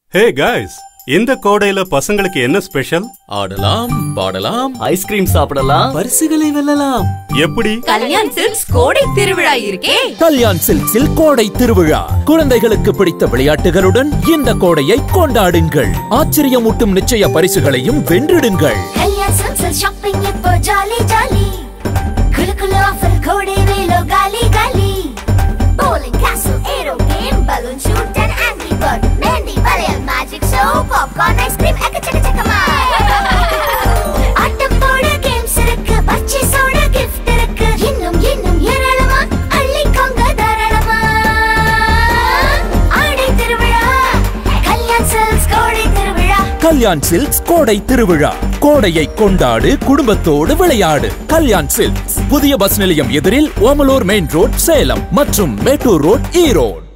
Hey guys, இந்த கோடையில பசங்களுக்கு என்ன ஸ்பெஷல்? ஆடலாம், பாடலாம், ஐஸ்கிரீம் சாப்பிடலாம், பரிசுகளை வெல்லலாம். எப்படி? கல்யாண் சில்க்ஸ் கோடை திருவிழா இருக்கே. கல்யாண் சில்க்ஸில் கோடை திருவிழா. குழந்தைகளுக்கு பிடித்த விளையாட்டுகளுடன் இந்த கோடையை கொண்டாடுங்கள். ஆச்சரியமூட்டும் நிச்சய பரிசுகளையும் வென்றிடுங்கள். கல்யாண் சில்க்ஸ் ஷாப்பிங் இப்போ ஜாலி ஜாலி. குலு குலு ஆஃபர் கோடை வேலோ காலி காலி. Bowling castle, aero game, balloon shoot and angry bird. Mehendi ballet, magic show, popcorn ice cream, ekachaka chakama. ஆட்டம் போட games இருக்கு, பர்ச்சேஸோட gift இருக்கு. இன்னும் ஏராளமா அள்ளிக்கோங்க தாராளமா. ஆடை திருவிழா, கல்யாண் சில்க்ஸ் கோடை திருவிழா. கல்யாண் சில்க்ஸ் கோடை திருவிழா. கோடையை கொண்டாடு, குடும்பத்தோடு விளையாடு. கல்யாண் சில்க்ஸ் புதிய பஸ் நிலையம் எதிரில் ஓமலூர் மெயின் ரோட் சேலம் மற்றும் மேட்டூர் ரோட் ஈரோடு.